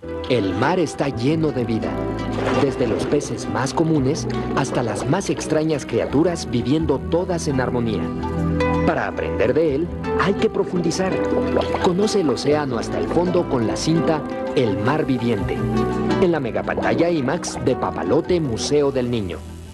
El mar está lleno de vida, desde los peces más comunes hasta las más extrañas criaturas viviendo todas en armonía. Para aprender de él, hay que profundizar. Conoce el océano hasta el fondo con la cinta El mar viviente, en la megapantalla IMAX de Papalote Museo del Niño.